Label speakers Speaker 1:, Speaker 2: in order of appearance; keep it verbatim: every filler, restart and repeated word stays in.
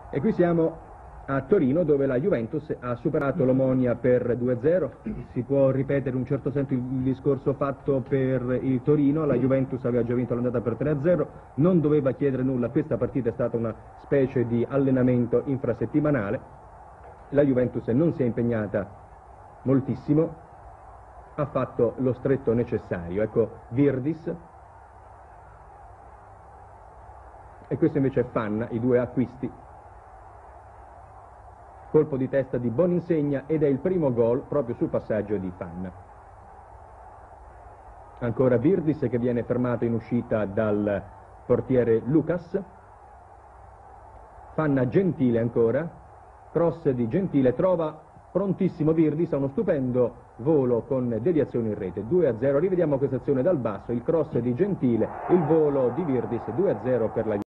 Speaker 1: E qui siamo a Torino, dove la Juventus ha superato l'Omonia per due a zero. Si può ripetere in un certo senso il discorso fatto per il Torino. La Juventus aveva già vinto l'andata per tre a zero, non doveva chiedere nulla. Questa partita è stata una specie di allenamento infrasettimanale. La Juventus non si è impegnata moltissimo, ha fatto lo stretto necessario. Ecco Virdis, e questo invece è Fanna, i due acquisti. Colpo di testa di Boninsegna ed è il primo gol proprio sul passaggio di Fanna. Ancora Virdis che viene fermato in uscita dal portiere Lucas. Fanna Gentile ancora, cross di Gentile, trova prontissimo Virdis, ha uno stupendo volo con deviazione in rete. due a zero, rivediamo questa azione dal basso, il cross di Gentile, il volo di Virdis, due a zero per la Juventus.